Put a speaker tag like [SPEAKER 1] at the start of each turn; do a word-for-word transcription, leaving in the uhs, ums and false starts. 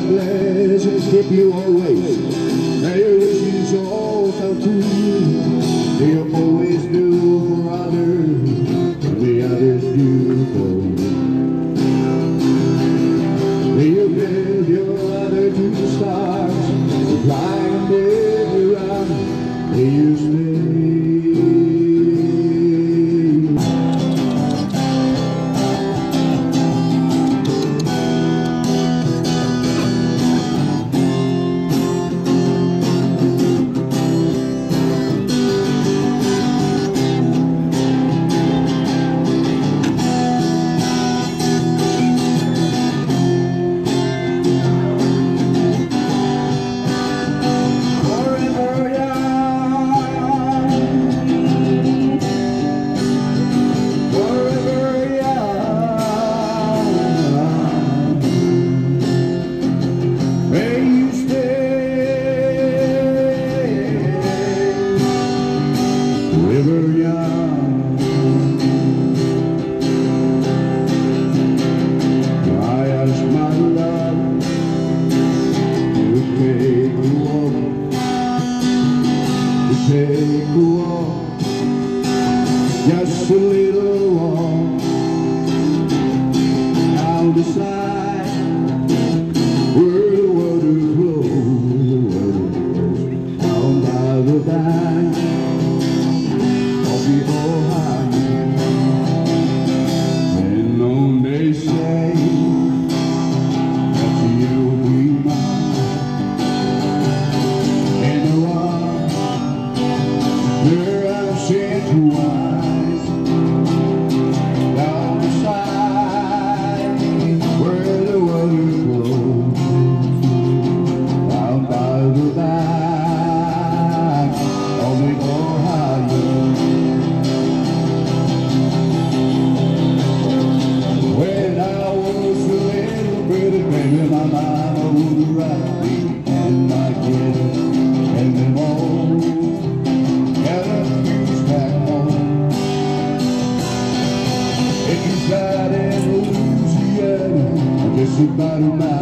[SPEAKER 1] God bless and keep you always. May your wishes all come true. May you always do for others, and the others do for you. May you build your ladder to the stars, fly and live around. May you stay. Take a walk, just a little walk down the side where the water flows, the water flows down by the bank of the Ohio. And on they say that you'll be mine, and the one where I've seen two eyes down the side where the water flows down by the bank of the Ohio. When I was a little pretty baby, my mama would write me and my kids and them all. If you got in Louisiana, I guess about a mile.